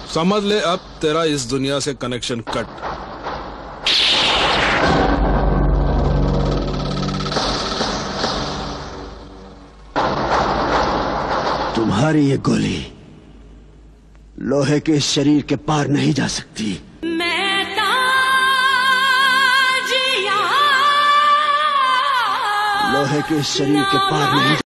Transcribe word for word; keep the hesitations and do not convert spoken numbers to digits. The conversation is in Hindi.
समझ ले, अब तेरा इस दुनिया से कनेक्शन कट। तुम्हारी ये गोली लोहे के इस शरीर के पार नहीं जा सकती। मैं लोहे के इस शरीर के पार नहीं